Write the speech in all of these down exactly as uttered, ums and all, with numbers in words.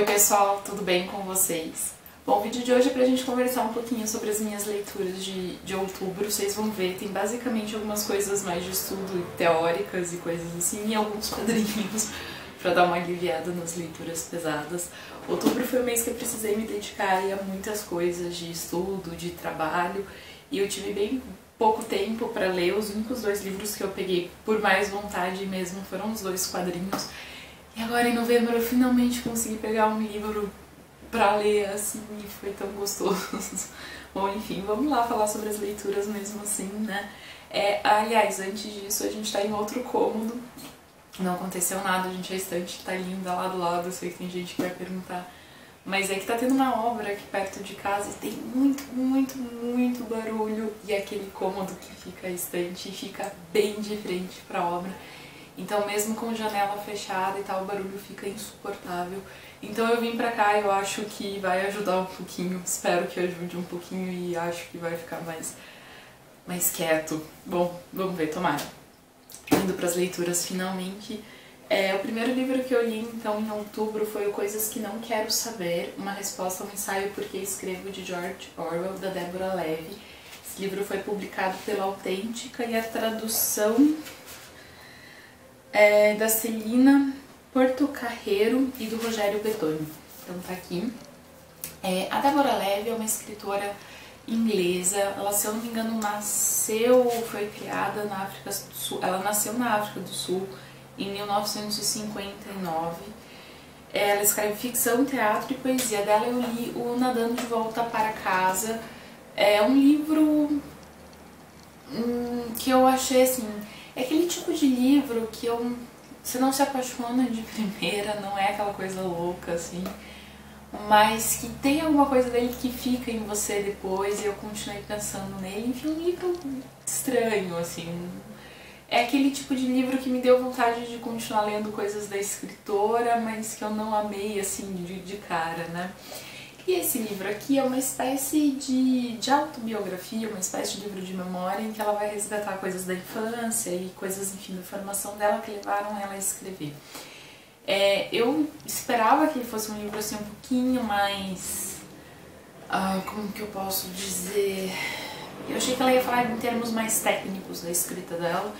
Oi pessoal, tudo bem com vocês? Bom, o vídeo de hoje é pra gente conversar um pouquinho sobre as minhas leituras de, de outubro. Vocês vão ver, tem basicamente algumas coisas mais de estudo teóricas e coisas assim, e alguns quadrinhos pra dar uma aliviada nas leituras pesadas. Outubro foi o mês que eu precisei me dedicar a muitas coisas de estudo, de trabalho, e eu tive bem pouco tempo pra ler. Os únicos dois livros que eu peguei por mais vontade mesmo foram os dois quadrinhos. E agora em novembro eu finalmente consegui pegar um livro pra ler, assim, e foi tão gostoso. Bom, enfim, vamos lá falar sobre as leituras mesmo assim, né? É, aliás, antes disso, a gente tá em outro cômodo, não aconteceu nada, a gente, a estante tá linda lá do lado, eu sei que tem gente que vai perguntar, mas é que tá tendo uma obra aqui perto de casa e tem muito, muito, muito barulho, e é aquele cômodo que fica a estante fica bem de frente pra obra. Então mesmo com janela fechada e tal, o barulho fica insuportável. Então eu vim pra cá e eu acho que vai ajudar um pouquinho, espero que ajude um pouquinho e acho que vai ficar mais, mais quieto. Bom, vamos ver, tomara. Indo pras leituras finalmente. É, o primeiro livro que eu li então em outubro foi o Coisas que Não Quero Saber, uma resposta ao ensaio Por que Escrevo, de George Orwell, da Deborah Levi. Esse livro foi publicado pela Autêntica e a tradução É, da Celina Portocarrero e do Rogério Bettoni. Então tá aqui. É, a Deborah Levi é uma escritora inglesa. Ela, se eu não me engano, nasceu, foi criada na África do Sul. Ela nasceu na África do Sul em mil novecentos e cinquenta e nove. Ela escreve ficção, teatro e poesia. Dela eu li o Nadando de Volta para Casa. É um livro hum, que eu achei assim... É aquele tipo de livro que eu, você não se apaixona de primeira, não é aquela coisa louca, assim, mas que tem alguma coisa dele que fica em você depois, e eu continuei pensando nele. Enfim, um livro estranho, assim. É aquele tipo de livro que me deu vontade de continuar lendo coisas da escritora, mas que eu não amei, assim, de, de cara, né? E esse livro aqui é uma espécie de, de autobiografia, uma espécie de livro de memória em que ela vai resgatar coisas da infância e coisas, enfim, da formação dela que levaram ela a escrever. É, eu esperava que ele fosse um livro assim um pouquinho mais... Ah, como que eu posso dizer... Eu achei que ela ia falar em termos mais técnicos da escrita dela,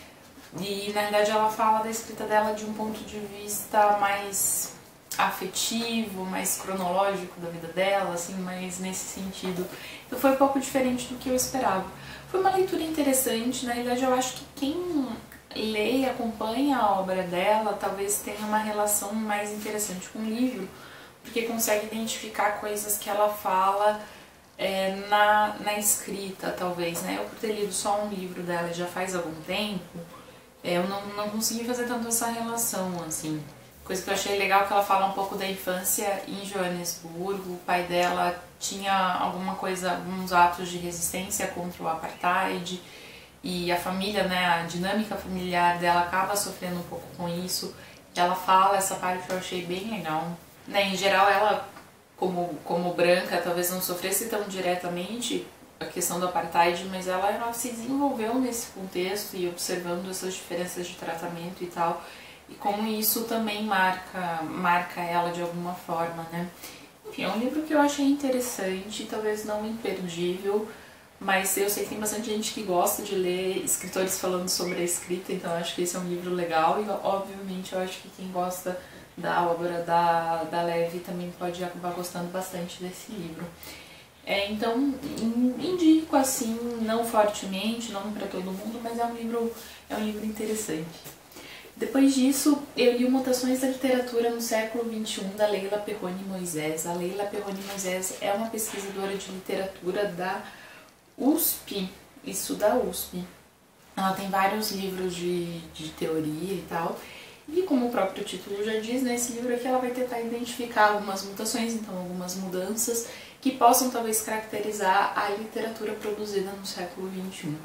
e na verdade ela fala da escrita dela de um ponto de vista mais afetivo, mais cronológico da vida dela, assim, mais nesse sentido. Então foi um pouco diferente do que eu esperava. Foi uma leitura interessante, na realidade eu acho que quem lê e acompanha a obra dela talvez tenha uma relação mais interessante com o livro, porque consegue identificar coisas que ela fala é, na, na escrita, talvez, né? Eu, por ter lido só um livro dela já faz algum tempo, é, eu não, não consegui fazer tanto essa relação, assim. Coisa que eu achei legal, que ela fala um pouco da infância em Joanesburgo. O pai dela tinha alguma coisa, alguns atos de resistência contra o apartheid, e a família, né, a dinâmica familiar dela acaba sofrendo um pouco com isso. Ela fala essa parte que eu achei bem legal. Né, em geral, ela, como, como branca, talvez não sofresse tão diretamente a questão do apartheid, mas ela, ela se desenvolveu nesse contexto e observando essas diferenças de tratamento e tal. E como isso também marca, marca ela de alguma forma, né? Enfim, é um livro que eu achei interessante, talvez não imperdível, mas eu sei que tem bastante gente que gosta de ler escritores falando sobre a escrita, então eu acho que esse é um livro legal, e obviamente eu acho que quem gosta da obra da, da Levi também pode acabar gostando bastante desse livro. É, então, indico assim, não fortemente, não para todo mundo, mas é um livro, é um livro interessante. Depois disso, eu li Mutações da Literatura no Século vinte e um, da Leila Perrone Moisés. A Leila Perrone Moisés é uma pesquisadora de literatura da U S P, isso da U S P. Ela tem vários livros de, de teoria e tal, e como o próprio título já diz, nesse livro aqui ela vai tentar identificar algumas mutações, então algumas mudanças que possam talvez caracterizar a literatura produzida no século vinte e um.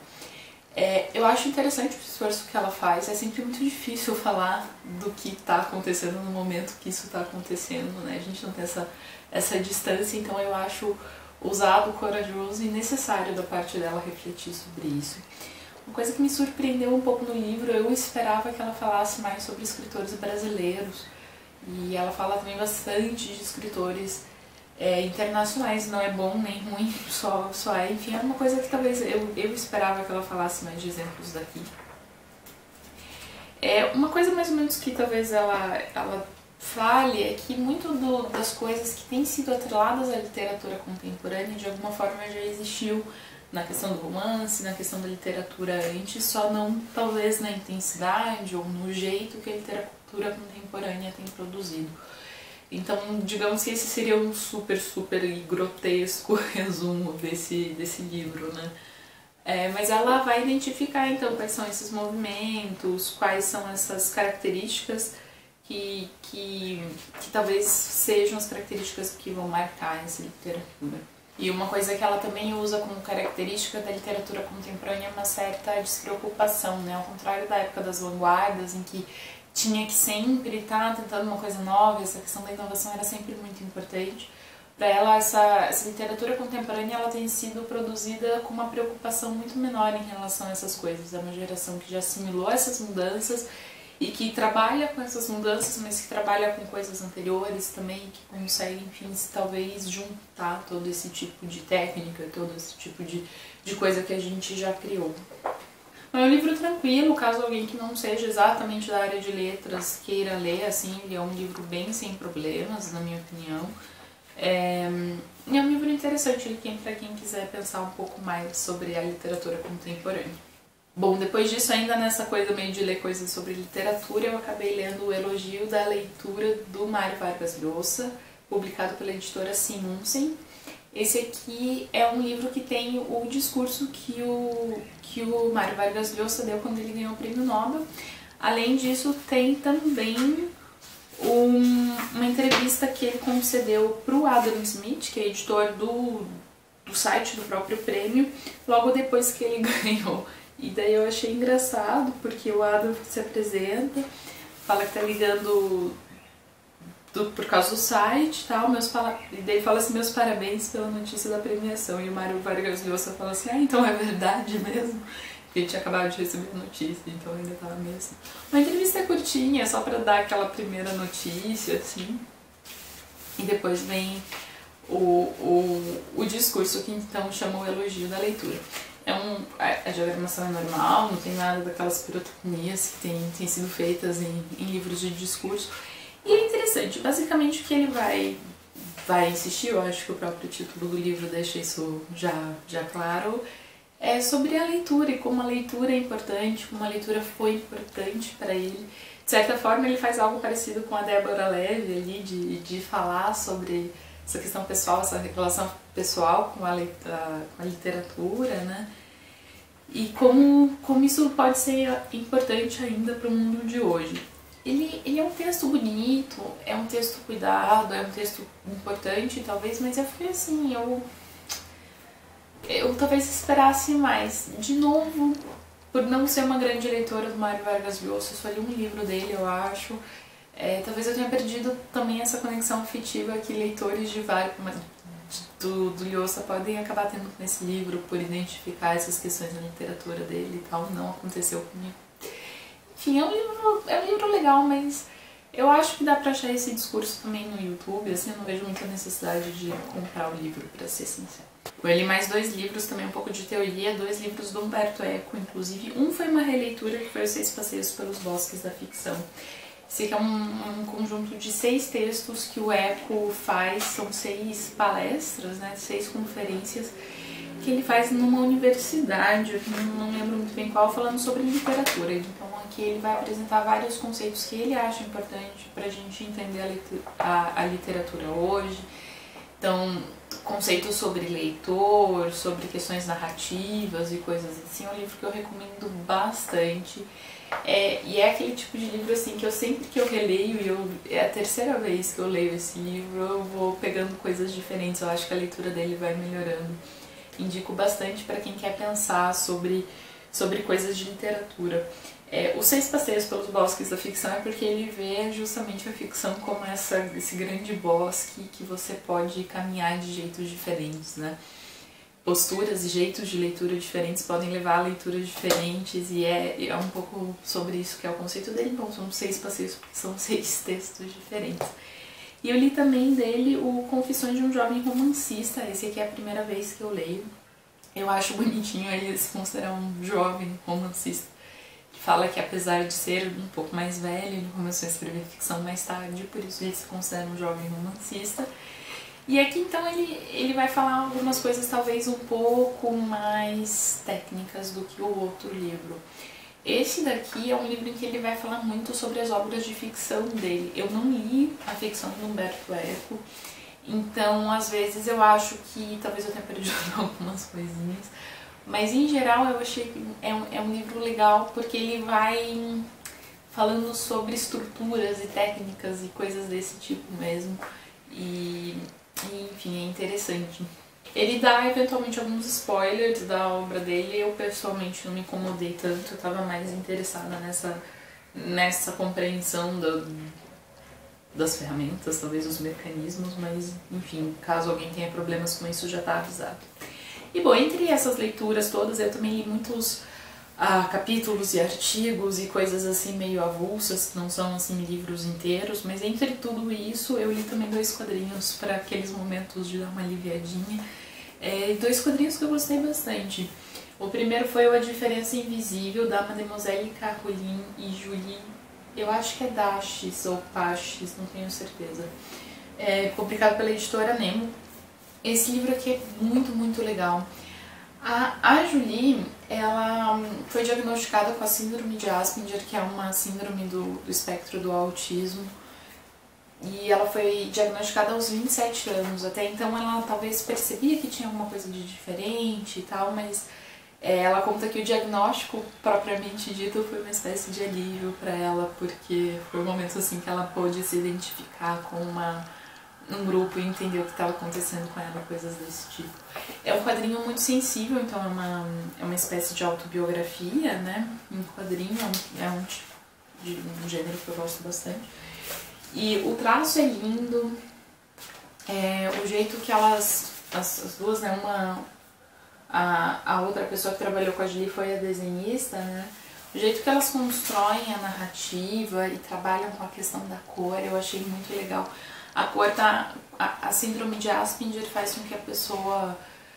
É, eu acho interessante o esforço que ela faz. É sempre muito difícil falar do que está acontecendo no momento que isso está acontecendo, né? A gente não tem essa, essa distância, então eu acho ousado, corajoso e necessário da parte dela refletir sobre isso. Uma coisa que me surpreendeu um pouco no livro, eu esperava que ela falasse mais sobre escritores brasileiros, E ela fala também bastante de escritores é, internacionais, não é bom nem ruim, só, só é, enfim, é uma coisa que talvez eu, eu esperava que ela falasse mais de exemplos daqui. É, uma coisa mais ou menos que talvez ela, ela fale é que muito do, das coisas que têm sido atreladas à literatura contemporânea de alguma forma já existiu na questão do romance, na questão da literatura antes, só não talvez na intensidade ou no jeito que a literatura contemporânea tem produzido. Então, digamos que esse seria um super, super e grotesco resumo desse, desse livro, né? É, mas ela vai identificar então quais são esses movimentos, quais são essas características que, que, que talvez sejam as características que vão marcar essa literatura. E uma coisa que ela também usa como característica da literatura contemporânea é uma certa despreocupação, né? Ao contrário da época das vanguardas, em que tinha que sempre estar tentando uma coisa nova, essa questão da inovação era sempre muito importante. Para ela, essa, essa literatura contemporânea ela tem sido produzida com uma preocupação muito menor em relação a essas coisas. É uma geração que já assimilou essas mudanças e que trabalha com essas mudanças, mas que trabalha com coisas anteriores também, que consegue, enfim, talvez juntar todo esse tipo de técnica, todo esse tipo de, de coisa que a gente já criou. É um livro tranquilo, caso alguém que não seja exatamente da área de letras queira ler, assim, ele é um livro bem sem problemas, na minha opinião. É, é um livro interessante para quem quiser pensar um pouco mais sobre a literatura contemporânea. Bom, depois disso, ainda nessa coisa meio de ler coisas sobre literatura, eu acabei lendo O Elogio da Leitura do Mário Vargas Llosa, publicado pela editora Simonsen. Esse aqui é um livro que tem o discurso que o, que o Mário Vargas Llosa deu quando ele ganhou o Prêmio Nobel. Além disso, tem também um, uma entrevista que ele concedeu para o Adam Smith, que é editor do, do site do próprio prêmio, logo depois que ele ganhou. E daí eu achei engraçado, porque o Adam se apresenta, fala que tá ligando do, por causa do site e tal, meus, e daí ele fala assim, meus parabéns pela notícia da premiação. E o Mário Vargas Llosa fala assim, ah, então é verdade mesmo? Porque ele tinha acabado de receber a notícia, então ainda tava meio assim. Uma entrevista curtinha, só pra dar aquela primeira notícia, assim. E depois vem o, o, o discurso que então chama o Elogio da Leitura. É um, a diagramação é normal, não tem nada daquelas pirotecnias que tem, tem sido feitas em, em livros de discurso. E é interessante, basicamente o que ele vai, vai insistir, eu acho que o próprio título do livro deixa isso já, já claro, é sobre a leitura e como a leitura é importante, como a leitura foi importante para ele. De certa forma ele faz algo parecido com a Débora Leve ali, de, de falar sobre essa questão pessoal, essa relação pessoal com a, a, com a literatura, né? E como, como isso pode ser importante ainda para o mundo de hoje. Ele, ele é um texto bonito, é um texto cuidado, é um texto importante talvez, mas eu fiquei assim, eu, eu talvez esperasse mais. De novo, por não ser uma grande leitora do Mário Vargas Llosa, só li um livro dele, eu acho. É, talvez eu tenha perdido também essa conexão afetiva que leitores de vários do, do Llosa podem acabar tendo com esse livro por identificar essas questões da literatura dele e tal. Não aconteceu comigo. Enfim, é um livro, é um livro legal, mas eu acho que dá pra achar esse discurso também no YouTube, assim, eu não vejo muita necessidade de comprar o livro, pra ser sincero. Eu li mais dois livros, também um pouco de teoria, dois livros do Humberto Eco, inclusive. Um foi uma releitura, que foi Os Seis Passeios pelos Bosques da Ficção. Esse aqui é um, um conjunto de seis textos que o Eco faz, são seis palestras, né, seis conferências, que ele faz numa universidade, eu não, não lembro muito bem qual, falando sobre literatura. Então aqui ele vai apresentar vários conceitos que ele acha importante para a gente entender a, litu a, a literatura hoje. Então, conceitos sobre leitor, sobre questões narrativas e coisas assim, é um livro que eu recomendo bastante. É, e é aquele tipo de livro assim que eu sempre que eu releio, e eu, é a terceira vez que eu leio esse livro, eu vou pegando coisas diferentes, eu acho que a leitura dele vai melhorando. Indico bastante para quem quer pensar sobre, sobre coisas de literatura. É, Os Seis Passeios pelos Bosques da Ficção é porque ele vê justamente a ficção como essa, esse grande bosque que você pode caminhar de jeitos diferentes, né? posturas e jeitos de leitura diferentes podem levar a leituras diferentes, e é, é um pouco sobre isso que é o conceito dele. Então são seis passeios, porque são seis textos diferentes. E eu li também dele o Confissões de um Jovem Romancista. Esse aqui é a primeira vez que eu leio. Eu acho bonitinho ele se considerar um jovem romancista, que fala que apesar de ser um pouco mais velho, ele começou a escrever ficção mais tarde, por isso ele se considera um jovem romancista. E aqui então ele, ele vai falar algumas coisas talvez um pouco mais técnicas do que o outro livro. Esse daqui é um livro em que ele vai falar muito sobre as obras de ficção dele. Eu não li a ficção do Umberto Eco, então às vezes eu acho que talvez eu tenha perdido algumas coisinhas, mas em geral eu achei que é um, é um livro legal porque ele vai falando sobre estruturas e técnicas e coisas desse tipo mesmo, e, e enfim, é interessante. Ele dá eventualmente alguns spoilers da obra dele. Eu pessoalmente não me incomodei tanto, eu estava mais interessada nessa, nessa compreensão da, das ferramentas, talvez os mecanismos, mas enfim, caso alguém tenha problemas com isso já está avisado. E bom, entre essas leituras todas eu também li muitos ah, capítulos e artigos e coisas assim meio avulsas, que não são assim livros inteiros, mas entre tudo isso eu li também dois quadrinhos para aqueles momentos de dar uma aliviadinha. É, dois quadrinhos que eu gostei bastante. O primeiro foi o A Diferença Invisível, da Mademoiselle Caroline e Julie, eu acho que é Dashes ou Paches, não tenho certeza. É publicado pela editora Nemo. Esse livro aqui é muito, muito legal. A, a Julie, ela foi diagnosticada com a síndrome de Asperger, que é uma síndrome do, do espectro do autismo. E ela foi diagnosticada aos vinte e sete anos. Até então ela talvez percebia que tinha alguma coisa de diferente e tal, mas é, ela conta que o diagnóstico propriamente dito foi uma espécie de alívio para ela, porque foi um momento assim que ela pôde se identificar com uma, um grupo e entender o que estava acontecendo com ela, coisas desse tipo. É um quadrinho muito sensível, então é uma, é uma espécie de autobiografia, né? Um quadrinho é um tipo de um gênero que eu gosto bastante. E o traço é lindo, é, o jeito que elas, as, as duas, né, uma, a, a outra pessoa que trabalhou com a Julie foi a desenhista, né, o jeito que elas constroem a narrativa e trabalham com a questão da cor, eu achei muito legal. A cor tá, a, a síndrome de Asperger faz com que a pessoa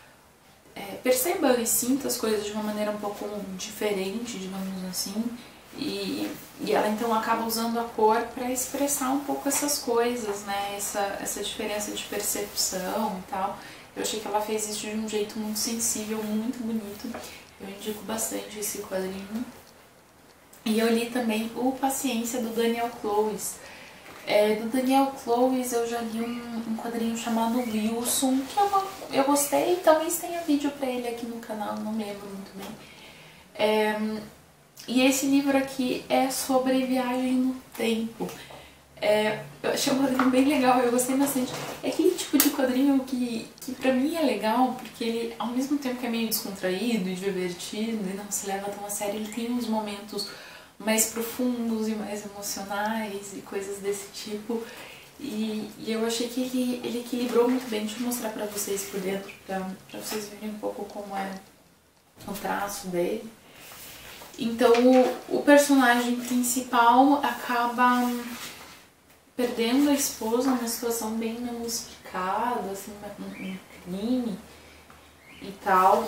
é, perceba e sinta as coisas de uma maneira um pouco diferente, digamos assim. E, e ela então acaba usando a cor para expressar um pouco essas coisas, né? Essa, essa diferença de percepção e tal. Eu achei que ela fez isso de um jeito muito sensível, muito bonito. Eu indico bastante esse quadrinho. E eu li também o Paciência, do Daniel Clowes. É, do Daniel Clowes eu já li um, um quadrinho chamado Wilson, que eu, eu gostei, talvez tenha vídeo pra ele aqui no canal, não lembro muito bem. É, E esse livro aqui é sobre viagem no tempo. É, eu achei um quadrinho bem legal, eu gostei bastante. É aquele tipo de quadrinho que, que pra mim é legal, porque ele, ao mesmo tempo que é meio descontraído e divertido, e não se leva tão a sério, ele tem uns momentos mais profundos e mais emocionais e coisas desse tipo. E, e eu achei que ele, ele equilibrou muito bem. Deixa eu mostrar pra vocês por dentro, pra, pra vocês verem um pouco como é o traço dele. Então o, o personagem principal acaba perdendo a esposa numa situação bem inexplicada, assim, um, um crime e tal.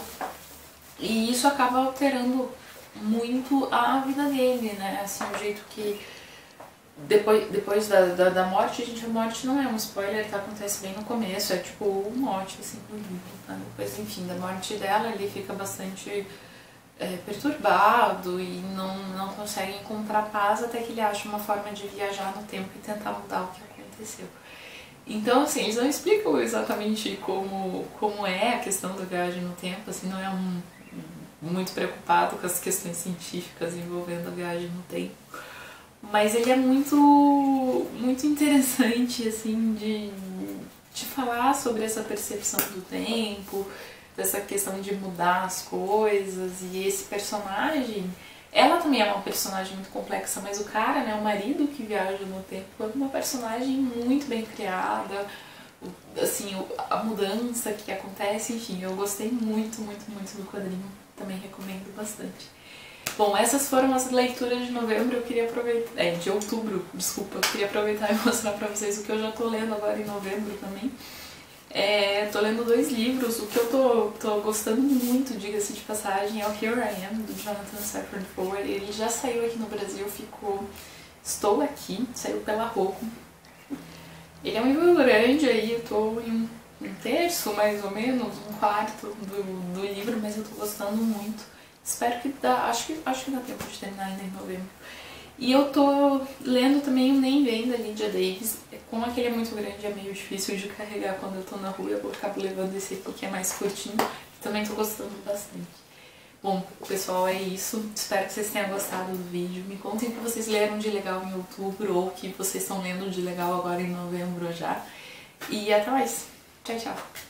E isso acaba alterando muito a vida dele, né? Assim, o jeito que depois, depois da, da, da morte, gente, a morte não é um spoiler, tá? Acontece bem no começo, é tipo um mote, assim, pro livro, tá? Depois, enfim, da morte dela, ele fica bastante É, perturbado e não, não consegue encontrar paz até que ele acha uma forma de viajar no tempo e tentar mudar o que aconteceu. Então, assim, eles não explicam exatamente como, como é a questão da viagem no tempo, assim, não é um, muito preocupado com as questões científicas envolvendo a viagem no tempo. Mas ele é muito, muito interessante, assim, de, de falar sobre essa percepção do tempo, dessa questão de mudar as coisas. E esse personagem, ela também é uma personagem muito complexa, mas o cara, né, o marido que viaja no tempo, é uma personagem muito bem criada, assim, a mudança que acontece, enfim, eu gostei muito, muito, muito do quadrinho, também recomendo bastante. Bom, essas foram as leituras de novembro, eu queria aproveitar, é, de outubro, desculpa, eu queria aproveitar e mostrar pra vocês o que eu já tô lendo agora em novembro também. É, tô lendo dois livros, o que eu tô, tô gostando muito, diga-se de passagem, é o Here I Am, do Jonathan Safran Foer. Ele já saiu aqui no Brasil, ficou Estou Aqui, saiu pela Rocco. Ele é um livro grande aí, eu tô em um, um terço mais ou menos, um quarto do, do livro, mas eu tô gostando muito. Espero que dá, acho que, acho que dá tempo de terminar ainda em novembro. E eu tô lendo também o Nem Vem, da Lydia Davis. Como aquele é muito grande, é meio difícil de carregar quando eu tô na rua, eu vou acabar levando esse aqui que é mais curtinho. Também tô gostando bastante. Bom, pessoal, é isso. Espero que vocês tenham gostado do vídeo. Me contem o que vocês leram de legal em outubro ou o que vocês estão lendo de legal agora em novembro já. E até mais. Tchau, tchau.